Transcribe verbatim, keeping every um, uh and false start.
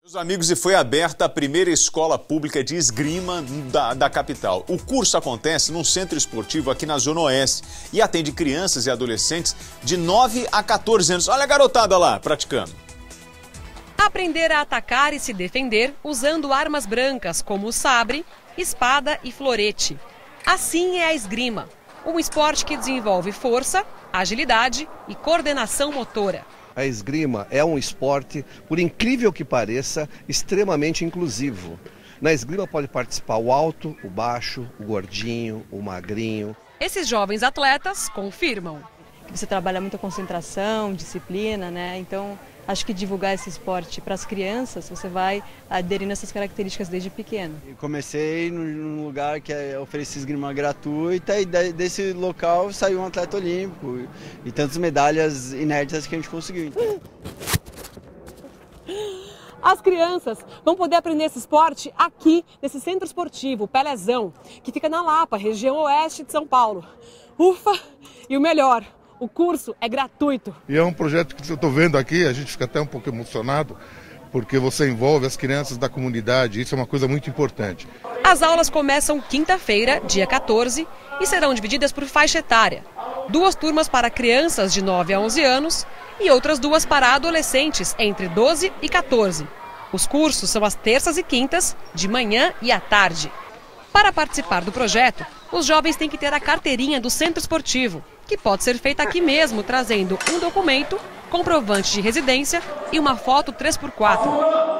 Meus amigos, e foi aberta a primeira escola pública de esgrima da, da capital. O curso acontece num centro esportivo aqui na Zona Oeste e atende crianças e adolescentes de nove a quatorze anos. Olha a garotada lá, praticando. Aprender a atacar e se defender usando armas brancas como sabre, espada e florete. Assim é a esgrima, um esporte que desenvolve força, agilidade e coordenação motora. A esgrima é um esporte, por incrível que pareça, extremamente inclusivo. Na esgrima pode participar o alto, o baixo, o gordinho, o magrinho. Esses jovens atletas confirmam. Você trabalha muita concentração, disciplina, né? Então, acho que divulgar esse esporte para as crianças, você vai aderindo essas características desde pequeno. Eu comecei num lugar que oferecia esgrima gratuita e desse local saiu um atleta olímpico e tantas medalhas inéditas que a gente conseguiu. As crianças vão poder aprender esse esporte aqui, nesse centro esportivo, Pelezão, que fica na Lapa, região oeste de São Paulo. Ufa! E o melhor, o curso é gratuito. E é um projeto que eu estou vendo aqui, a gente fica até um pouco emocionado, porque você envolve as crianças da comunidade, isso é uma coisa muito importante. As aulas começam quinta-feira, dia quatorze, e serão divididas por faixa etária. Duas turmas para crianças de nove a onze anos e outras duas para adolescentes entre doze e quatorze. Os cursos são às terças e quintas, de manhã e à tarde. Para participar do projeto, os jovens têm que ter a carteirinha do centro esportivo, que pode ser feita aqui mesmo, trazendo um documento, comprovante de residência e uma foto três por quatro.